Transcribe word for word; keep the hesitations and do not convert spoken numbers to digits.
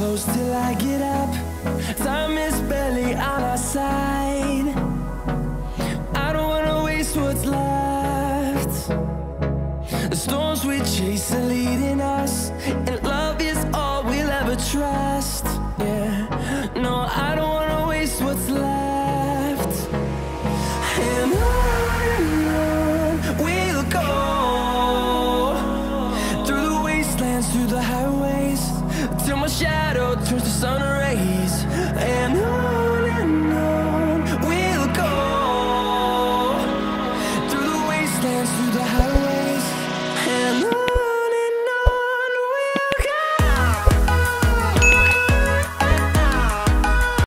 close till I get up. Time is barely on our side. I don't wanna waste what's left. The storms we chase are leading us, and love is all we'll ever trust. Yeah, no, I don't wanna waste what's left.